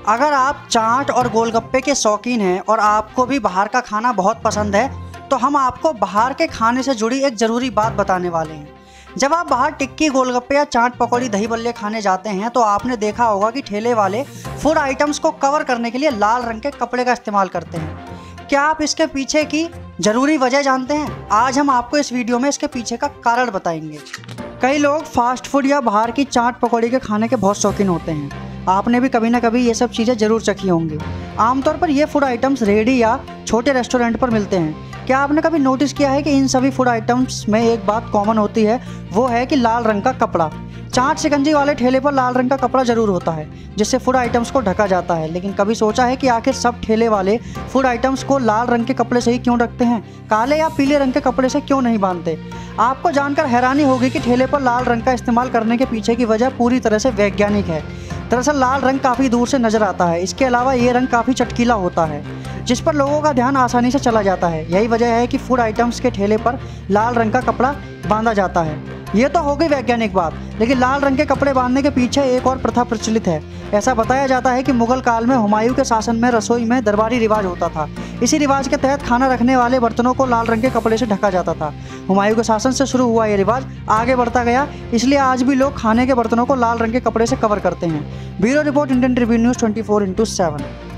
अगर आप चाट और गोलगप्पे के शौकीन हैं और आपको भी बाहर का खाना बहुत पसंद है तो हम आपको बाहर के खाने से जुड़ी एक ज़रूरी बात बताने वाले हैं। जब आप बाहर टिक्की गोलगप्पे या चाट पकौड़ी दही बल्ले खाने जाते हैं तो आपने देखा होगा कि ठेले वाले फूड आइटम्स को कवर करने के लिए लाल रंग के कपड़े का इस्तेमाल करते हैं। क्या आप इसके पीछे की ज़रूरी वजह जानते हैं? आज हम आपको इस वीडियो में इसके पीछे का कारण बताएंगे। कई लोग फास्ट फूड या बाहर की चाट पकौड़ी के खाने के बहुत शौकीन होते हैं। आपने भी कभी ना कभी ये सब चीज़ें ज़रूर चखी होंगी। आमतौर पर ये फूड आइटम्स रेहड़ी या छोटे रेस्टोरेंट पर मिलते हैं। क्या आपने कभी नोटिस किया है कि इन सभी फूड आइटम्स में एक बात कॉमन होती है, वो है कि लाल रंग का कपड़ा। चाट शिकंजी वाले ठेले पर लाल रंग का कपड़ा ज़रूर होता है जिससे फूड आइटम्स को ढका जाता है। लेकिन कभी सोचा है कि आखिर सब ठेले वाले फूड आइटम्स को लाल रंग के कपड़े से ही क्यों ढकते हैं, काले या पीले रंग के कपड़े से क्यों नहीं बांधते? आपको जानकर हैरानी होगी कि ठेले पर लाल रंग का इस्तेमाल करने के पीछे की वजह पूरी तरह से वैज्ञानिक है। दरअसल लाल रंग काफ़ी दूर से नज़र आता है। इसके अलावा ये रंग काफ़ी चटकीला होता है जिस पर लोगों का ध्यान आसानी से चला जाता है। यही वजह है कि फूड आइटम्स के ठेले पर लाल रंग का कपड़ा बांधा जाता है। ये तो हो गई वैज्ञानिक बात, लेकिन लाल रंग के कपड़े बांधने के पीछे एक और प्रथा प्रचलित है। ऐसा बताया जाता है कि मुगल काल में हुमायूं के शासन में रसोई में दरबारी रिवाज होता था। इसी रिवाज के तहत खाना रखने वाले बर्तनों को लाल रंग के कपड़े से ढका जाता था। हुमायूं के शासन से शुरू हुआ ये रिवाज आगे बढ़ता गया, इसलिए आज भी लोग खाने के बर्तनों को लाल रंग के कपड़े से कवर करते हैं। Bureau report, Indian Tribune news 24x7।